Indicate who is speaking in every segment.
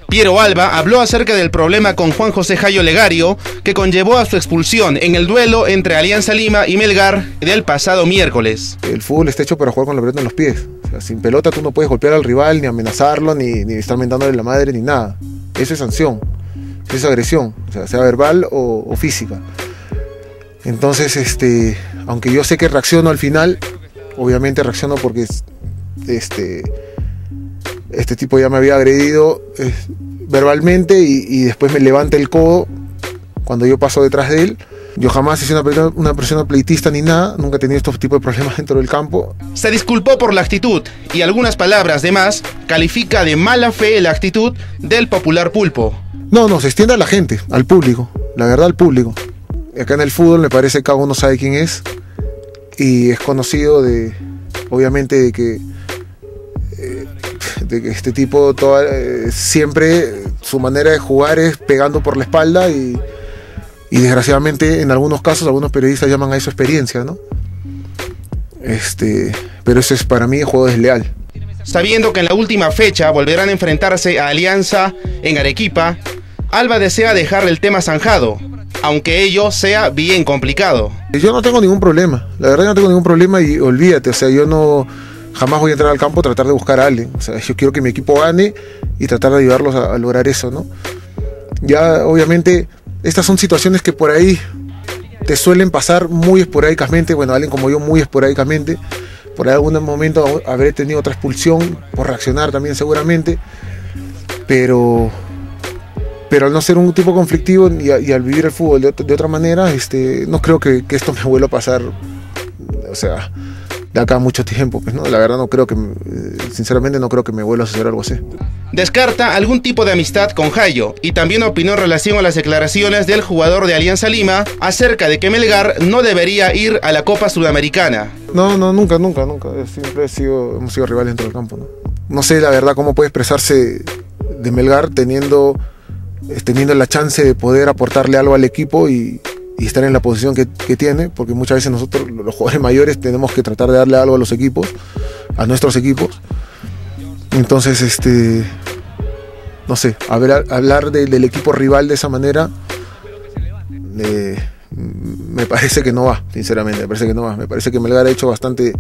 Speaker 1: Piero Alba habló acerca del problema con Juan José Jayo Legario, que conllevó a su expulsión en el duelo entre Alianza Lima y Melgar del pasado miércoles.
Speaker 2: El fútbol está hecho para jugar con la pelota en los pies. O sea, sin pelota tú no puedes golpear al rival, ni amenazarlo, ni estar mentándole la madre, ni nada. Eso es sanción, eso es agresión, o sea verbal o física. Entonces, aunque yo sé que reacciono al final, obviamente reacciono porque este tipo ya me había agredido verbalmente y después me levanta el codo cuando yo paso detrás de él. Yo jamás he sido una persona pleitista ni nada, nunca he tenido estos tipos de problemas dentro del campo.
Speaker 1: Se disculpó por la actitud y algunas palabras de más, califica de mala fe la actitud del popular Pulpo.
Speaker 2: No, se extiende a la gente, al público, la verdad al público. Acá en el fútbol me parece que cada uno sabe quién es y es conocido obviamente de que este tipo siempre su manera de jugar es pegando por la espalda y desgraciadamente en algunos casos algunos periodistas llaman a eso experiencia, ¿no? Pero eso es para mí juego desleal.
Speaker 1: Sabiendo que en la última fecha volverán a enfrentarse a Alianza en Arequipa, Alba desea dejar el tema zanjado, aunque ello sea bien complicado.
Speaker 2: Yo no tengo ningún problema, la verdad no tengo ningún problema y olvídate, o sea, yo jamás voy a entrar al campo a tratar de buscar a alguien. O sea, yo quiero que mi equipo gane y tratar de ayudarlos a lograr eso, ¿no? Ya, obviamente, estas son situaciones que por ahí te suelen pasar muy esporádicamente. Bueno, alguien como yo muy esporádicamente. Por ahí algún momento habré tenido otra expulsión por reaccionar también seguramente. Pero al no ser un tipo conflictivo y al vivir el fútbol de otra manera, no creo que esto me vuelva a pasar, o sea, de acá a mucho tiempo, pues, ¿no? La verdad sinceramente no creo que me vuelva a suceder algo así.
Speaker 1: Descarta algún tipo de amistad con Jayo y también opinó en relación a las declaraciones del jugador de Alianza Lima acerca de que Melgar no debería ir a la Copa Sudamericana.
Speaker 2: No, nunca. Siempre hemos sido rivales dentro del campo, ¿no? No sé la verdad cómo puede expresarse de Melgar teniendo la chance de poder aportarle algo al equipo y estar en la posición que tiene, porque muchas veces nosotros, los jugadores mayores, tenemos que tratar de darle algo a los equipos, a nuestros equipos. Entonces, no sé, hablar del equipo rival de esa manera, me parece que no va, sinceramente, me parece que Melgar ha hecho bastante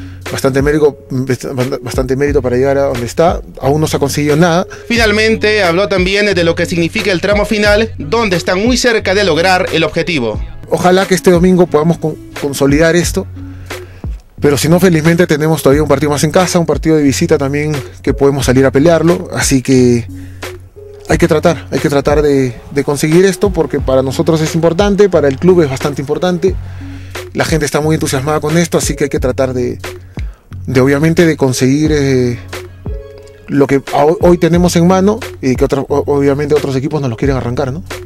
Speaker 2: mérito para llegar a donde está. Aún no se ha conseguido nada.
Speaker 1: Finalmente habló también de lo que significa el tramo final, donde están muy cerca de lograr el objetivo.
Speaker 2: Ojalá que este domingo podamos consolidar esto, pero si no, felizmente tenemos todavía un partido más en casa, un partido de visita también que podemos salir a pelearlo, así que hay que tratar de conseguir esto, porque para nosotros es importante, para el club es bastante importante, la gente está muy entusiasmada con esto, así que hay que tratar obviamente de conseguir lo que hoy tenemos en mano y que obviamente otros equipos nos lo quieren arrancar, ¿no?